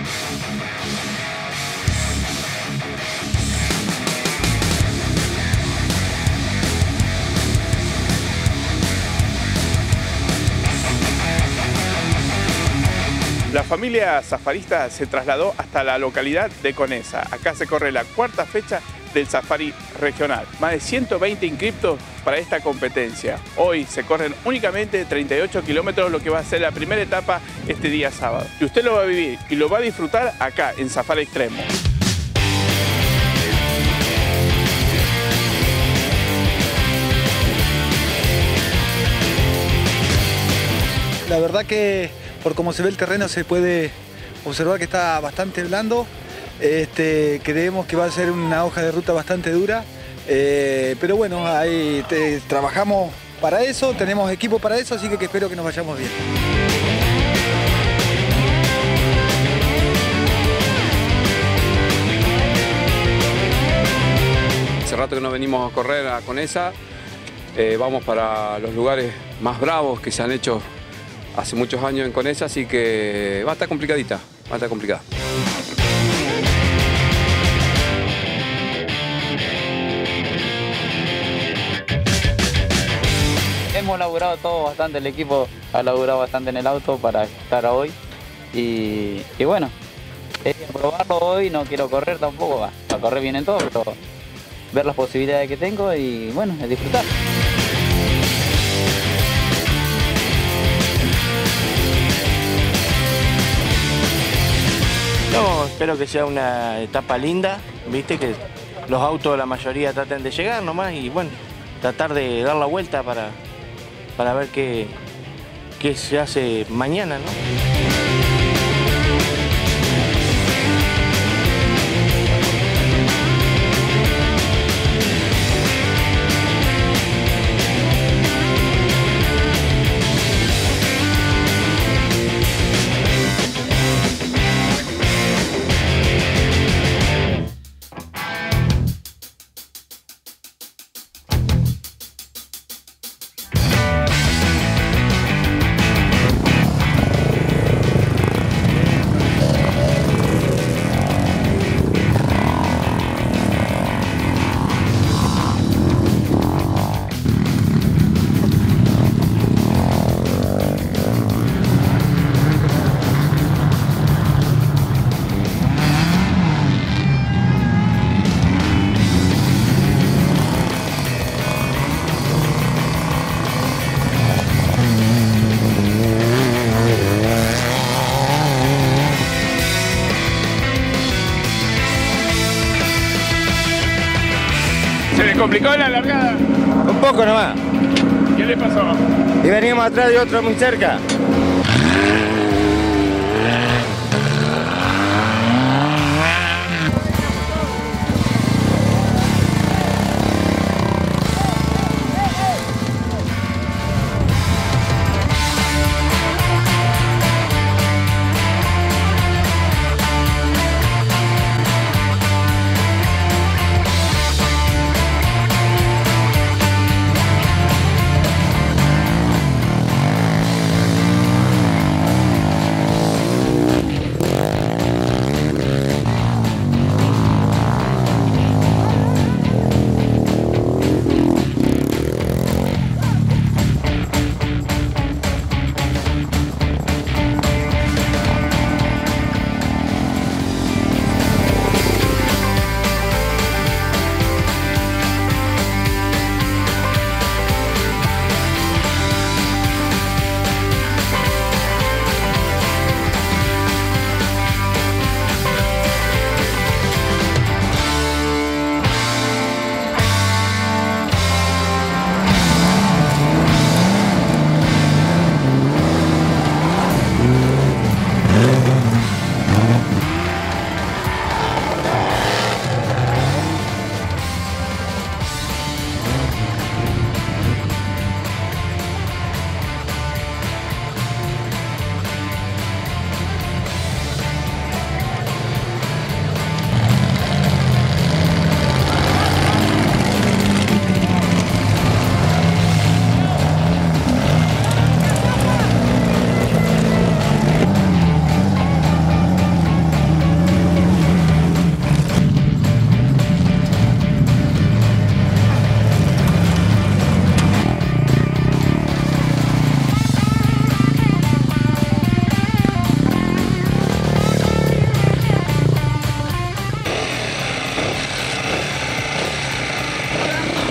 La familia safarista se trasladó hasta la localidad de Conesa. Acá se corre la cuarta fecha del Safari Regional. Más de 120 inscriptos para esta competencia. Hoy se corren únicamente 38 kilómetros, lo que va a ser la primera etapa este día sábado. Y usted lo va a vivir y lo va a disfrutar acá en Safari Extremo. La verdad que por cómo se ve el terreno se puede observar que está bastante blando. Creemos que va a ser una hoja de ruta bastante dura, pero bueno, ahí trabajamos para eso, tenemos equipo para eso, así que espero que nos vayamos bien. Hace rato que no venimos a correr a Conesa, vamos para los lugares más bravos que se han hecho hace muchos años en Conesa, así va a estar complicadita, va a estar complicada. Hemos laburado todo bastante, el equipo ha laburado bastante en el auto para estar hoy y bueno, es probarlo hoy, no quiero correr tampoco, va a correr bien en todo, pero ver las posibilidades que tengo y bueno, es disfrutar. No, espero que sea una etapa linda, viste, que los autos la mayoría traten de llegar nomás y bueno, tratar de dar la vuelta para ver qué se hace mañana, ¿no? ¿Se le complicó la largada? Un poco nomás. ¿Qué le pasó? Y venimos atrás de otro muy cerca.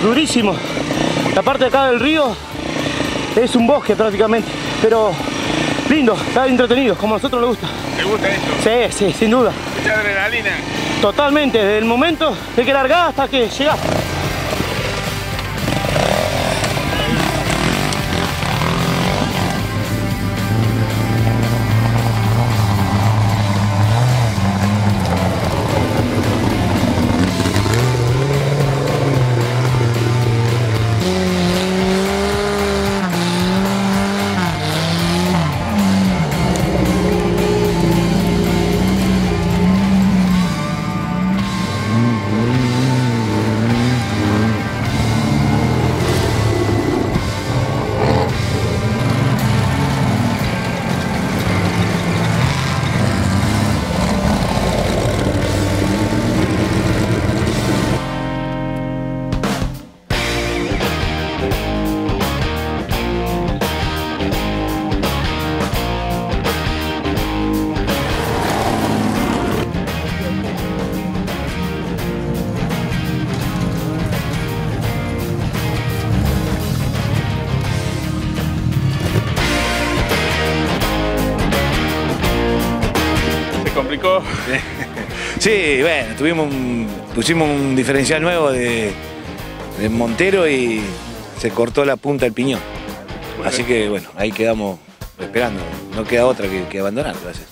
durísimo. La parte de acá del río es un bosque prácticamente, pero lindo, está entretenido, como a nosotros nos gusta. ¿Te gusta esto? Sí, sin duda. ¿Mucha adrenalina? Totalmente, desde el momento de que largás hasta que llegás. ¿Complicó? Sí, bueno, pusimos un diferencial nuevo de Montero y se cortó la punta del piñón. Bueno. Así que bueno, ahí quedamos esperando. No queda otra que abandonar, gracias.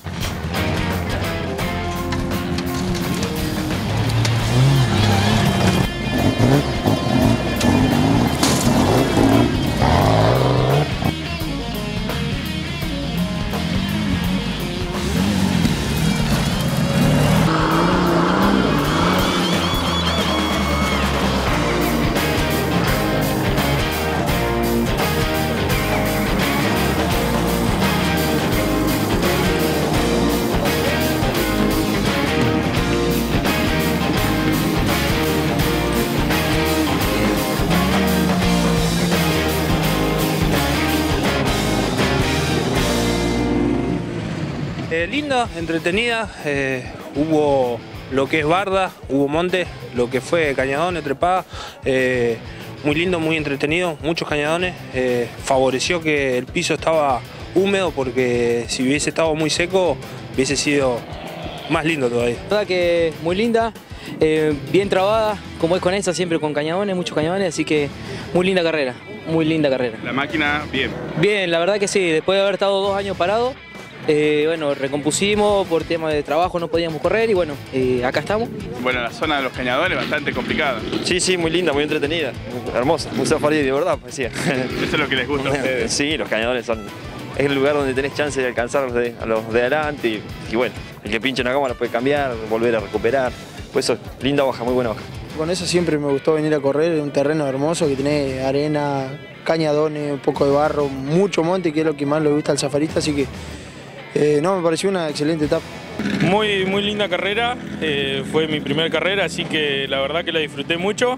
Linda, entretenida, hubo lo que es barda, hubo monte, lo que fue cañadones, trepada, muy lindo, muy entretenido, muchos cañadones, favoreció que el piso estaba húmedo porque si hubiese estado muy seco hubiese sido más lindo todavía. La verdad que muy linda, bien trabada, como es con esa, siempre con cañadones, muchos cañadones, así que muy linda carrera, muy linda carrera. La máquina, bien. Bien, la verdad que sí, después de haber estado 2 años parado, bueno, recompusimos por tema de trabajo, no podíamos correr y bueno, acá estamos. Bueno, la zona de los cañadones bastante complicada. Sí, muy linda, muy entretenida, hermosa, un safari de verdad, parecía. Eso es lo que les gusta a ustedes. Sí, los cañadones es el lugar donde tenés chance de alcanzar a los de adelante y bueno, el que pinche una goma la puede cambiar, volver a recuperar. Pues eso, linda hoja, muy buena hoja. Con eso siempre me gustó venir a correr, es un terreno hermoso que tiene arena, cañadones, un poco de barro, mucho monte, que es lo que más le gusta al safarista, así que no, me pareció una excelente etapa. Muy linda carrera, fue mi primera carrera, así que la verdad que la disfruté mucho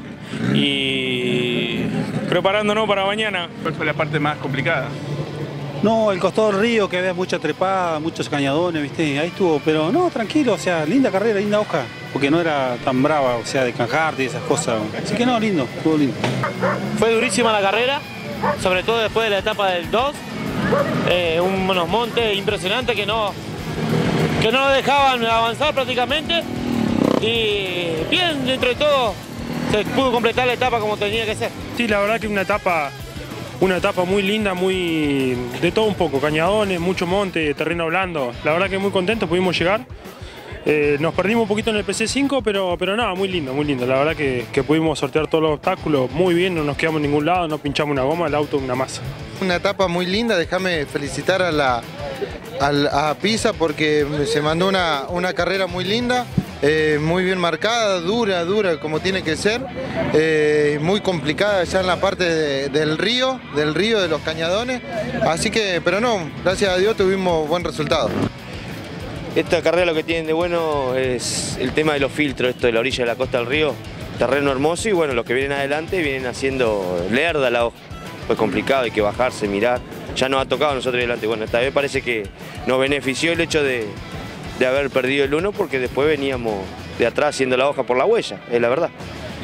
y preparándonos para mañana. ¿Cuál fue la parte más complicada? No, el costado del río, que había mucha trepada, muchos cañadones, ¿viste? Ahí estuvo, pero no, tranquilo, o sea, linda carrera, linda hoja, porque no era tan brava, o sea, de canjarte y esas cosas. Así que no, lindo, estuvo lindo. Fue durísima la carrera, sobre todo después de la etapa del 2. Unos montes impresionantes que no nos dejaban avanzar prácticamente y bien, entre todo se pudo completar la etapa como tenía que ser. Sí, la verdad que una etapa muy linda, muy de todo un poco, cañadones, mucho monte, terreno blando. La verdad que muy contentos, pudimos llegar. Nos perdimos un poquito en el PC5, pero nada, muy lindo. La verdad que pudimos sortear todos los obstáculos muy bien, no nos quedamos en ningún lado, no pinchamos una goma, el auto una masa. Una etapa muy linda, déjame felicitar a Pisa porque se mandó una carrera muy linda, muy bien marcada, dura como tiene que ser, muy complicada ya en la parte del río, de los cañadones, así que, pero no, gracias a Dios tuvimos buen resultado. Esta carrera lo que tienen de bueno es el tema de los filtros, esto de la orilla de la costa del río, terreno hermoso y bueno, los que vienen adelante vienen haciendo lerda la hoja. Fue complicado, hay que bajarse, mirar. Ya nos ha tocado a nosotros adelante. Bueno, esta vez parece que nos benefició el hecho de haber perdido el 1 porque después veníamos de atrás haciendo la hoja por la huella, es la verdad.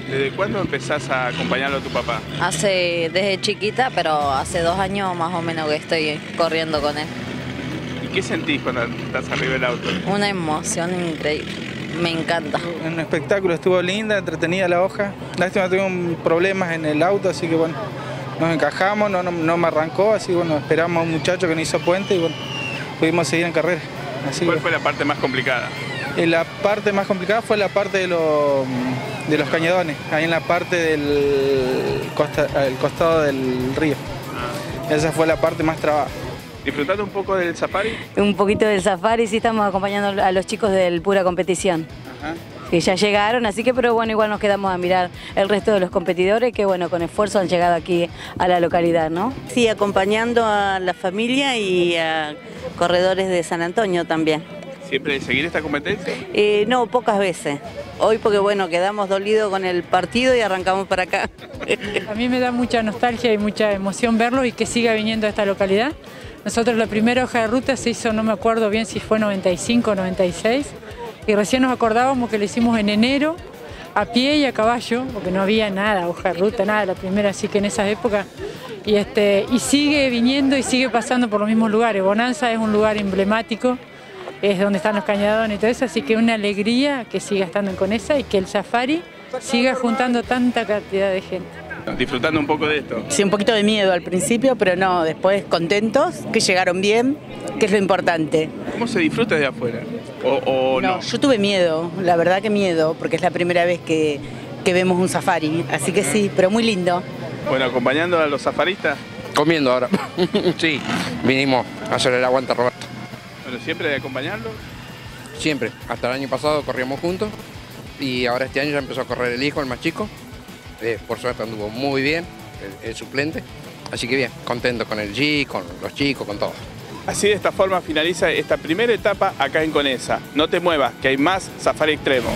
¿Desde cuándo empezás a acompañarlo a tu papá? Desde chiquita, pero hace 2 años más o menos que estoy corriendo con él. ¿Y qué sentís cuando estás arriba del auto? Una emoción increíble, me encanta. Un espectáculo, estuvo linda, entretenida la hoja. Lástima, tuvimos problemas en el auto, así que bueno, nos encajamos, no me arrancó, así que bueno, esperamos a un muchacho que nos hizo puente y bueno, pudimos seguir en carrera. ¿Cuál fue la parte más complicada? La parte más complicada fue la parte de los cañadones, ahí en la parte del costado del río. Esa fue la parte más trabada. ¿Disfrutando un poco del safari? Un poquito del safari, sí, estamos acompañando a los chicos del Pura Competición. Ajá. Que ya llegaron, así que pero bueno, igual nos quedamos a mirar el resto de los competidores que bueno, con esfuerzo han llegado aquí a la localidad, ¿no? Sí, acompañando a la familia y a corredores de San Antonio también. ¿Siempre seguir esta competencia? No, pocas veces. Hoy porque bueno, quedamos dolidos con el partido y arrancamos para acá. A mí me da mucha nostalgia y mucha emoción verlo y que siga viniendo a esta localidad. Nosotros la primera hoja de ruta se hizo, no me acuerdo bien si fue 95 o 96, y recién nos acordábamos que lo hicimos en enero, a pie y a caballo, porque no había nada, hoja de ruta, nada, la primera, así que en esas épocas. Y sigue viniendo y sigue pasando por los mismos lugares. Bonanza es un lugar emblemático, es donde están los cañadones y todo eso, así que una alegría que siga estando en Conesa y que el safari siga juntando tanta cantidad de gente. ¿Disfrutando un poco de esto? Sí, un poquito de miedo al principio, pero no, después contentos, que llegaron bien, que es lo importante. ¿Cómo se disfruta de afuera? ¿O no? Yo tuve miedo, la verdad que miedo, porque es la primera vez que vemos un safari, así que sí, pero muy lindo. Bueno, acompañando a los safaristas. Comiendo ahora. Sí, vinimos a hacer el aguante a Roberto. Bueno, ¿siempre de acompañarlo? Siempre. Hasta el año pasado corríamos juntos y ahora este año ya empezó a correr el hijo, el más chico. Por suerte anduvo muy bien, el suplente. Así que bien, contento con el G, con los chicos, con todo. Así de esta forma finaliza esta primera etapa acá en Conesa. No te muevas, que hay más safari extremo.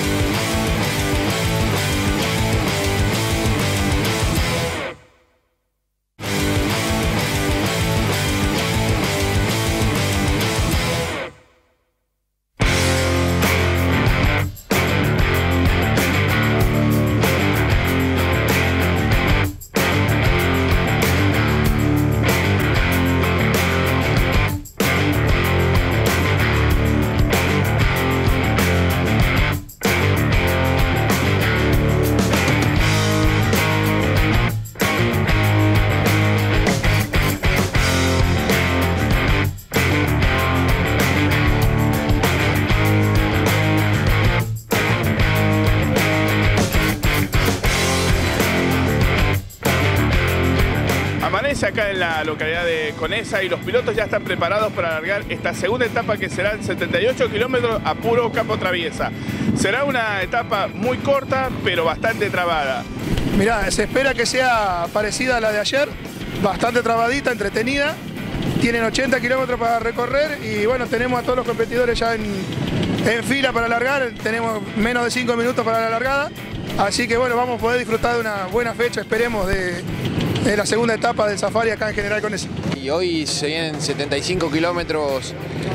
Acá en la localidad de Conesa y los pilotos ya están preparados para alargar esta segunda etapa que serán 78 kilómetros a puro campo traviesa. Será una etapa muy corta pero bastante trabada. Mirá, se espera que sea parecida a la de ayer, bastante trabadita, entretenida. Tienen 80 kilómetros para recorrer y bueno, tenemos a todos los competidores ya en fila para alargar. Tenemos menos de 5 minutos para la largada. Así que bueno, vamos a poder disfrutar de una buena fecha, esperemos, de la segunda etapa del safari acá en General Conesa. Y hoy se vienen 75 kilómetros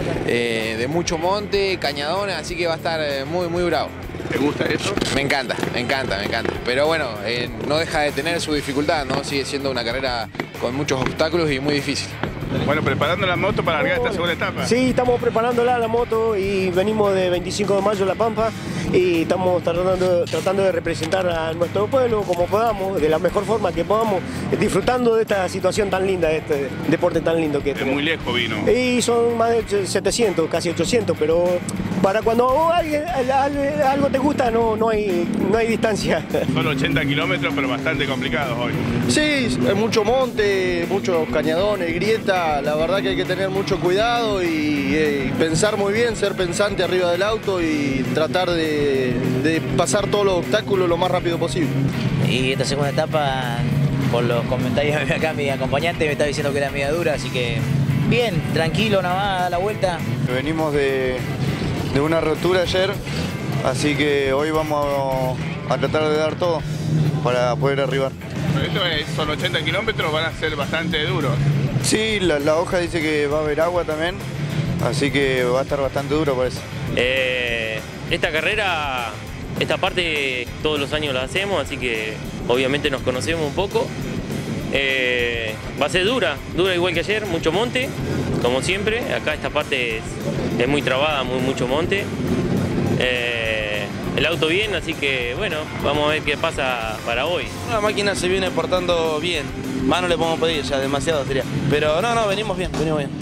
de mucho monte, cañadones, así que va a estar muy bravo. ¿Te gusta eso? Me encanta. Pero bueno, no deja de tener su dificultad, ¿no? Sigue siendo una carrera con muchos obstáculos y muy difícil. Bueno, preparando la moto para largar esta segunda etapa. Sí, estamos preparándola la moto y venimos de 25 de mayo a La Pampa y estamos tratando de representar a nuestro pueblo como podamos, de la mejor forma que podamos, disfrutando de esta situación tan linda, de este deporte tan lindo que es. Muy lejos vino. Y son más de 700, casi 800, pero para cuando algo te gusta no hay distancia. Son 80 kilómetros, pero bastante complicados hoy. Sí, hay mucho monte, muchos cañadones, grietas. La verdad que hay que tener mucho cuidado y pensar muy bien, ser pensante arriba del auto y tratar de pasar todos los obstáculos lo más rápido posible. Y esta segunda etapa, por los comentarios de acá, mi acompañante me está diciendo que era media dura, así que bien, tranquilo, nada más, a la vuelta. Venimos de una rotura ayer, así que hoy vamos a tratar de dar todo para poder arribar. Esto son 80 kilómetros, van a ser bastante duros. Sí, la hoja dice que va a haber agua también, así que va a estar bastante duro, parece. Esta carrera esta parte todos los años la hacemos, así que obviamente nos conocemos un poco. Va a ser dura igual que ayer, mucho monte, como siempre. Acá esta parte es muy trabada, mucho monte. El auto bien, así que bueno, vamos a ver qué pasa para hoy. La máquina se viene portando bien, más no le podemos pedir, ya demasiado sería. Pero no, venimos bien, venimos bien.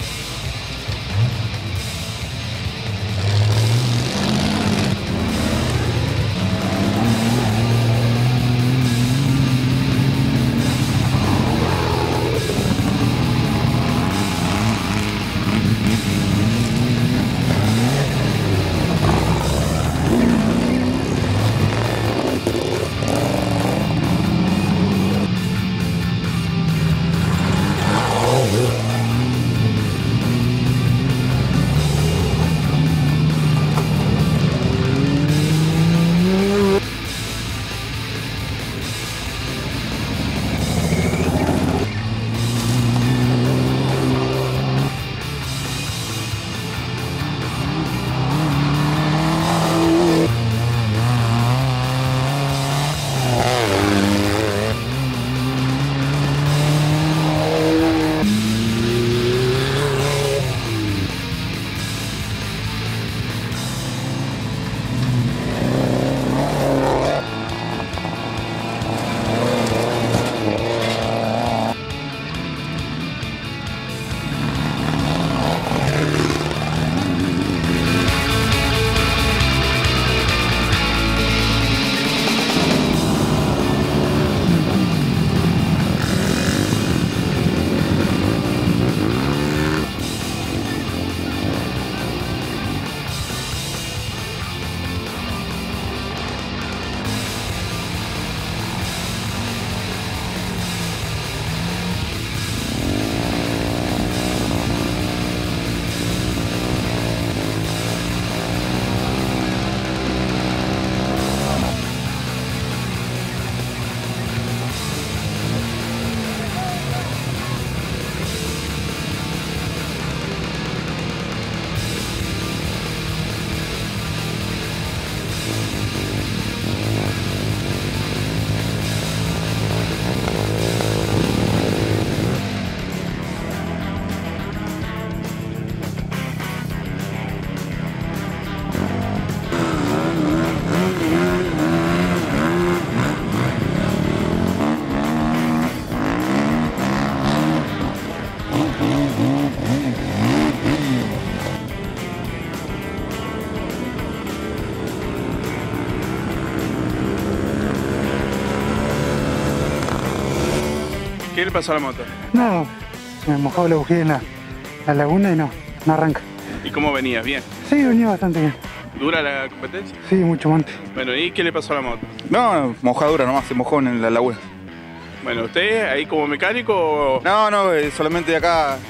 ¿Qué le pasó a la moto? No, se me mojó la bujía en la laguna y no arranca. ¿Y cómo venías? ¿Bien? Sí, venía bastante bien. ¿Dura la competencia? Sí, mucho monte. Bueno, ¿y qué le pasó a la moto? No, mojadura nomás, se mojó en la laguna. Bueno, ¿usted ahí como mecánico o...? No, solamente de acá,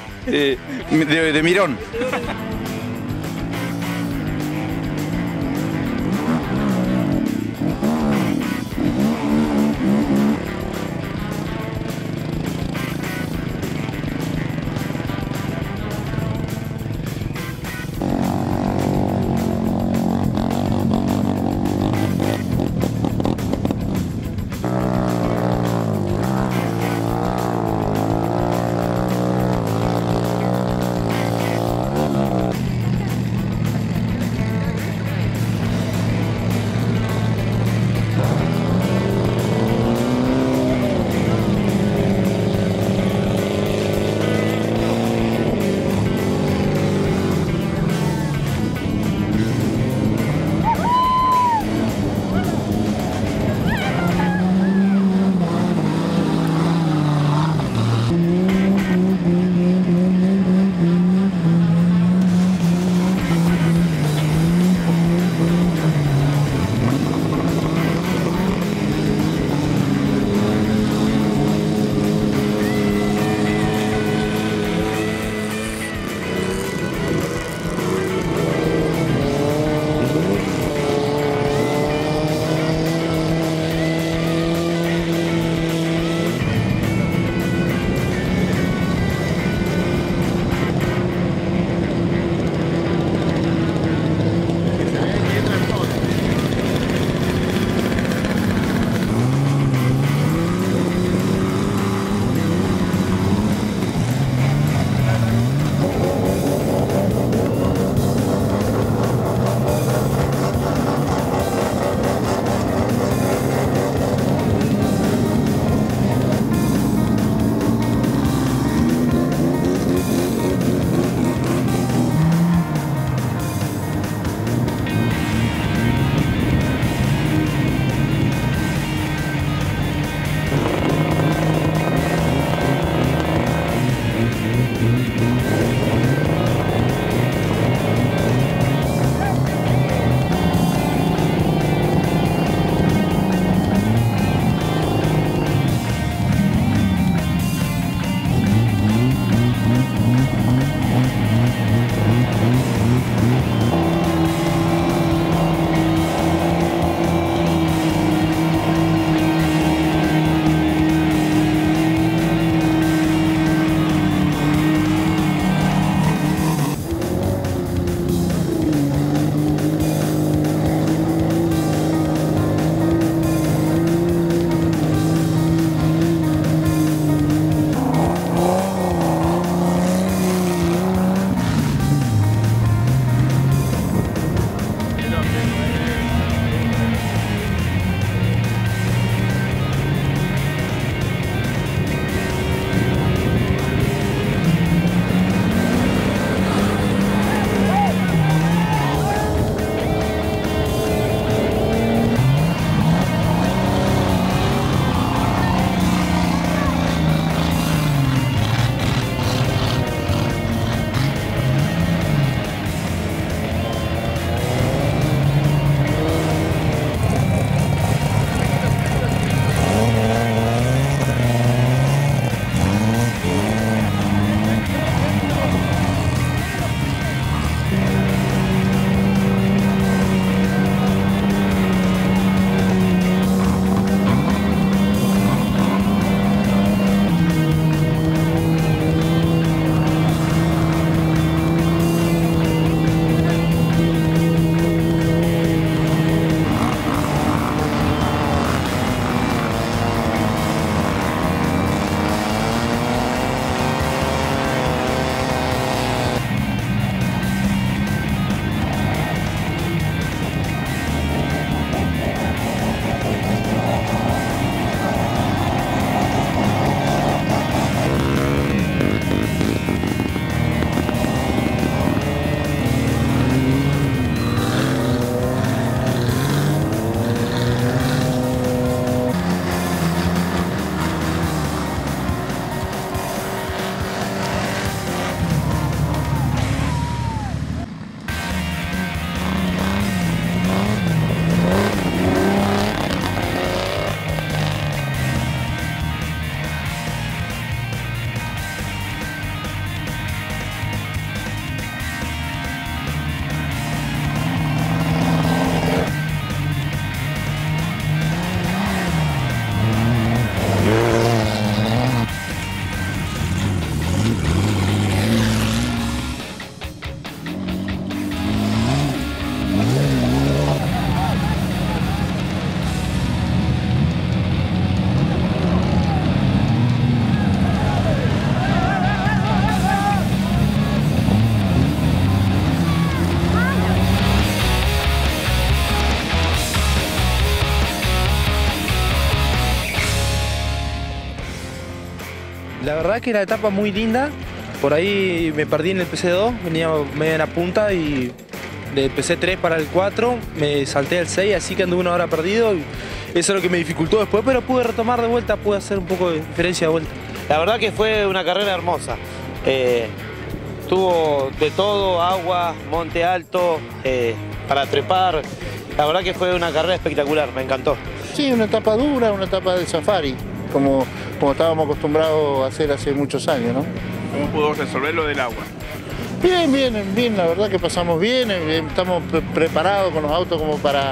de Mirón. verdad que la etapa muy linda. Por ahí me perdí en el PC2, venía medio en la punta y de PC3 para el 4 me salté al 6, así que anduve una hora perdido. Y eso es lo que me dificultó después, pero pude retomar de vuelta, pude hacer un poco de diferencia de vuelta. La verdad que fue una carrera hermosa. Tuvo de todo, agua, monte alto, para trepar. La verdad que fue una carrera espectacular, me encantó. Sí, una etapa dura, una etapa de safari, como estábamos acostumbrados a hacer hace muchos años, ¿no? ¿Cómo pudo resolver lo del agua? Bien, la verdad que pasamos bien, estamos preparados con los autos como para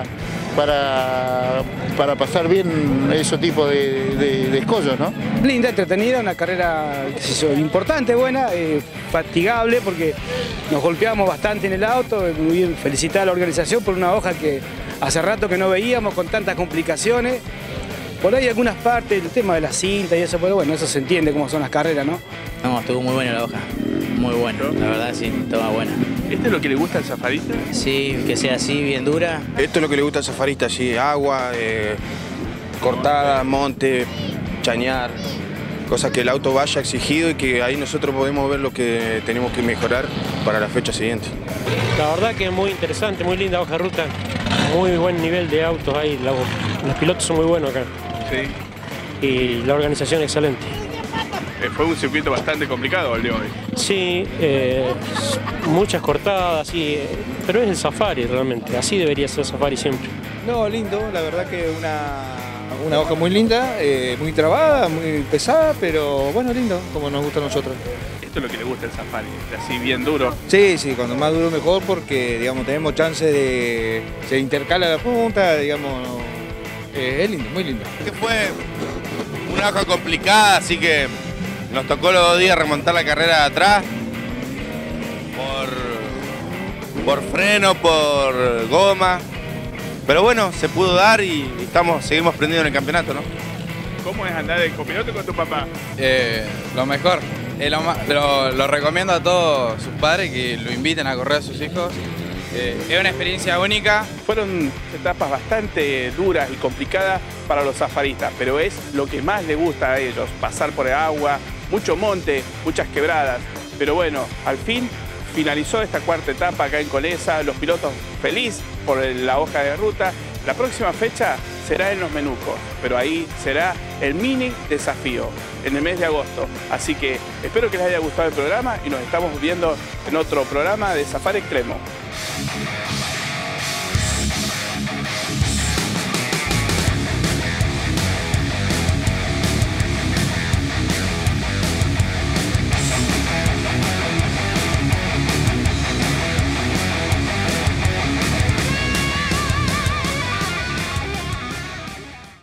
pasar bien esos tipos de escollos, ¿no? Linda, entretenida, una carrera importante, buena, fatigable porque nos golpeamos bastante en el auto. Muy bien, felicitar a la organización por una hoja que hace rato que no veíamos con tantas complicaciones. Por ahí algunas partes, el tema de la cinta y eso, pero bueno, eso se entiende cómo son las carreras, ¿no? No, estuvo muy buena la hoja, muy buena, la verdad sí, estaba buena. ¿Este es lo que le gusta al safarista? Sí, que sea así, bien dura. Esto es lo que le gusta al safarista, sí, agua, cortada, monte, chañar, cosas que el auto vaya exigido y que ahí nosotros podemos ver lo que tenemos que mejorar para la fecha siguiente. La verdad que es muy interesante, muy linda hoja de ruta, muy buen nivel de autos ahí, los pilotos son muy buenos acá. Sí. Y la organización excelente. Fue un circuito bastante complicado el de hoy. Sí, muchas cortadas, sí, pero es el safari realmente, así debería ser el safari siempre. No, lindo, la verdad que una hoja muy linda, muy trabada, muy pesada, pero bueno, lindo, como nos gusta a nosotros. Esto es lo que le gusta el safari, así bien duro. Sí, cuando más duro mejor porque, digamos, tenemos chance de... se intercala la punta, digamos, es lindo, muy lindo. Fue una hoja complicada, así que nos tocó los 2 días remontar la carrera de atrás por freno, por goma. Pero bueno, se pudo dar y seguimos prendidos en el campeonato, ¿no? ¿Cómo es andar de copiloto con tu papá? Lo mejor. Lo recomiendo a todos sus padres que lo inviten a correr a sus hijos. Es una experiencia única. Fueron etapas bastante duras y complicadas para los safaristas, pero es lo que más les gusta a ellos, pasar por el agua, mucho monte, muchas quebradas. Pero bueno, al fin finalizó esta 4ª etapa acá en Conesa, los pilotos felices por la hoja de ruta. La próxima fecha será en Los Menucos, pero ahí será el mini desafío en el mes de agosto. Así que espero que les haya gustado el programa y nos estamos viendo en otro programa de Safari Extremo.